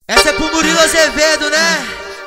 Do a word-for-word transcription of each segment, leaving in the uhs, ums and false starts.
Essa é pro Murilo Azevedo, né?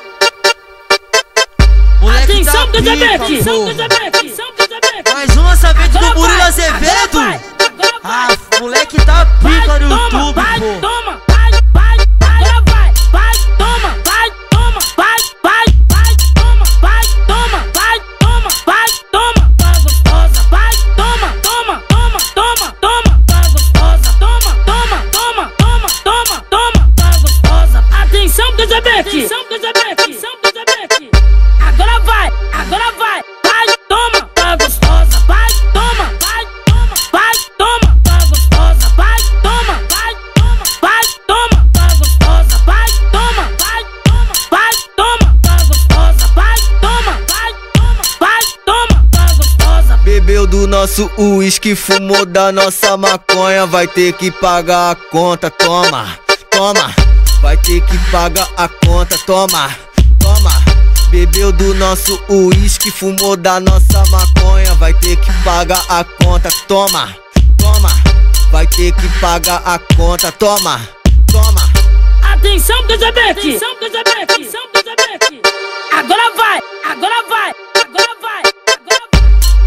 Moleque Atenção, tá pica, porra. Mais um lançamento do Murilo Azevedo. Ah, moleque tá pica no YouTube, vai, porra. toma, vai, vai, agora vai, vai, toma, vai, toma, vai, vai, vai, toma, vai, toma, vai, toma, vai, toma, tá gostosa, vai, toma, toma, toma, toma, toma, tá gostosa, toma, toma, toma, toma, toma, toma, tá gostosa. Atenção, Dezebeck, atenção, Dezebeck, atenção, Dezebeck. Agora vai, agora vai, vai, toma, tá gostosa, vai, toma, vai, toma, vai, toma, tá gostosa, vai, toma, vai, toma, vai, toma, tá gostosa, vai, toma, vai, toma, vai, toma, tá gostosa, vai, toma, vai, toma, vai, toma, tá gostosa. Bebeu do nosso uísque, fumou da nossa maconha, vai ter que pagar a conta, toma, toma, vai ter que pagar a conta, toma, toma. Bebeu do nosso uísque, fumou da nossa maconha, vai ter que pagar a conta, toma, toma, vai ter que pagar a conta, toma, toma. Atenção, Dezebeck, atenção, Dezebeck, atenção, Dezebeck. Agora vai, agora vai, agora vai, agora vai.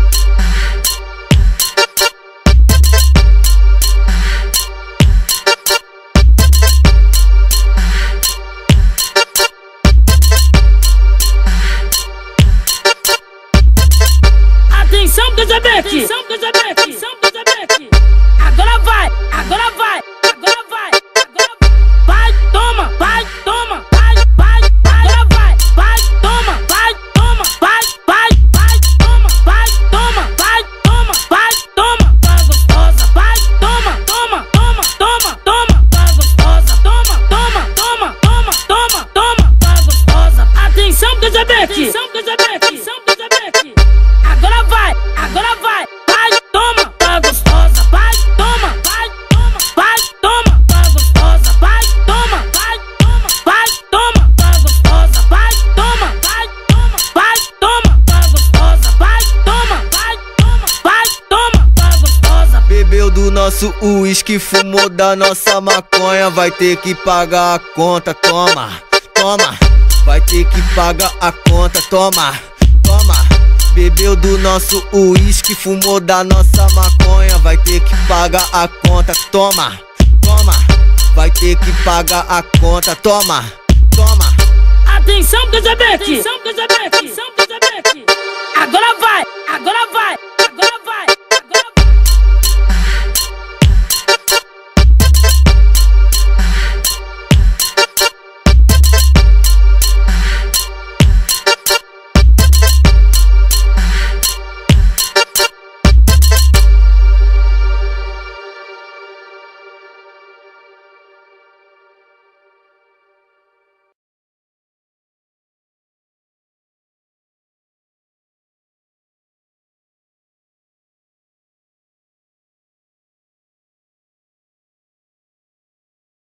Atenção, Dezebeck, atenção, Dezebeck, atenção, Dezebeck. Agora vai, agora vai, agora vai, agora vai. Vai, toma, vai, toma, vai, vai, vai. Agora vai, vai, toma, vai, toma, vai, vai, vai, toma, vai, toma, vai, toma, vai, toma, tá gostosa, vai, toma, toma, toma, toma, toma, tá gostosa, toma, toma, toma, toma, toma, toma, tá gostosa. Atenção, Dezebeck, atenção, Dezebeck, atenção, Dezebeck. Agora vai, agora vai, vai, toma, tá gostosa, vai, toma, vai, toma, vai, toma, tá gostosa, vai, toma, vai, toma, vai, toma, tá gostosa, vai, toma, vai, toma, vai, toma, tá gostosa, vai, toma, vai, toma, vai, toma, tá gostosa. Bebeu do nosso uísque, fumou da nossa maconha, vai ter que pagar a conta, toma, toma, vai ter que pagar a conta, toma, toma. Bebeu do nosso uísque, fumou da nossa maconha, vai ter que pagar a conta, toma, toma, vai ter que pagar a conta, toma, toma. Atenção, Dezebeck, atenção, Dezebeck, atenção, Dezebeck. Agora vai, agora vai.